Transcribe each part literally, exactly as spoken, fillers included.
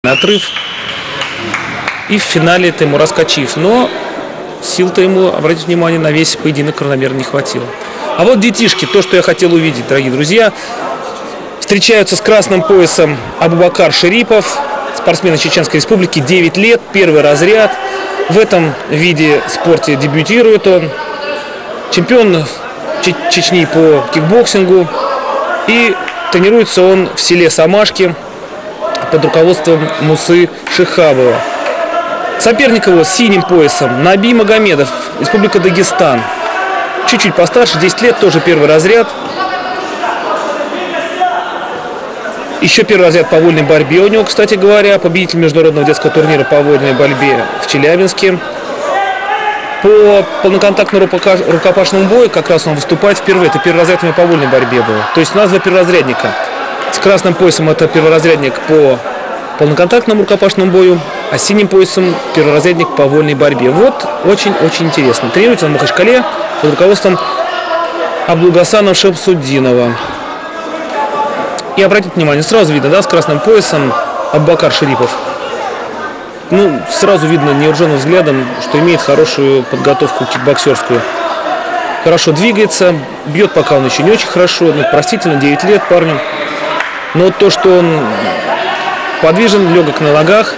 Отрыв. И в финале Теймур Аскачиев. Но сил-то ему, обратите внимание, на весь поединок равномерно не хватило. А вот детишки, то, что я хотел увидеть, дорогие друзья. Встречаются с красным поясом Абубакар Шерипов, спортсмен Чеченской Республики, девять лет, первый разряд. В этом виде спорта дебютирует он. Чемпион Чечни по кикбоксингу. И тренируется он в селе Самашки под руководством Мусы Шихабова. Соперник его с синим поясом Наби Магомедов, Республика Дагестан. Чуть-чуть постарше, десять лет, тоже первый разряд. Еще первый разряд по вольной борьбе у него, кстати говоря, победитель международного детского турнира по вольной борьбе в Челябинске. По полноконтактному рукопашному бою как раз он выступает впервые. Это первый разряд у него по вольной борьбе был. То есть у нас два перворазрядника. С красным поясом это перворазрядник по полноконтактному рукопашному бою, а с синим поясом перворазрядник по вольной борьбе. Вот очень-очень интересно. Тренируется на Махачкале под руководством Абдулгасана Шамсуддинова. И обратите внимание, сразу видно, да, с красным поясом Абубакар Шерипов. Ну, сразу видно невооруженным взглядом, что имеет хорошую подготовку кикбоксерскую. Хорошо двигается, бьет пока он еще не очень хорошо, ну, простительно, девять лет парню. Но то, что он подвижен, легок на ногах.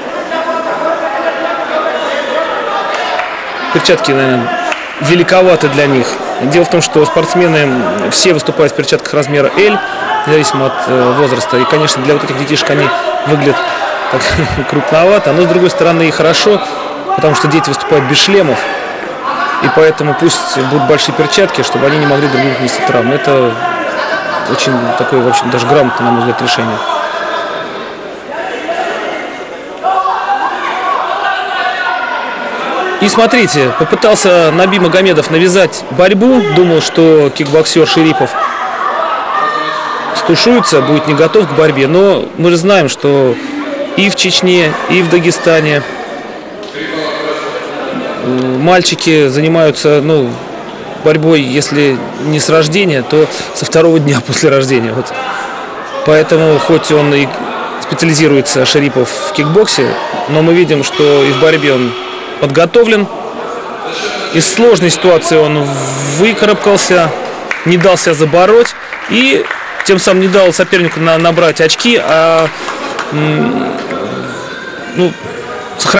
Перчатки, наверное, великоваты для них. Дело в том, что спортсмены все выступают в перчатках размера L, независимо от э, возраста. И, конечно, для вот этих детишек они выглядят так крупновато. Но, с другой стороны, и хорошо, потому что дети выступают без шлемов. И поэтому пусть будут большие перчатки, чтобы они не могли друг другу нести травмы. Это очень такое, в общем, даже грамотное, на мой взгляд, решение. И смотрите, попытался Наби Магомедов навязать борьбу, думал, что кикбоксер Шерипов стушуется, будет не готов к борьбе. Но мы же знаем, что и в Чечне, и в Дагестане мальчики занимаются, ну, борьбой, если не с рождения, то со второго дня после рождения. Вот. Поэтому, хоть он и специализируется, Шерипов, в кикбоксе, но мы видим, что и в борьбе он подготовлен. Из сложной ситуации он выкарабкался, не дал себя забороть и тем самым не дал сопернику на, набрать очки, а ну,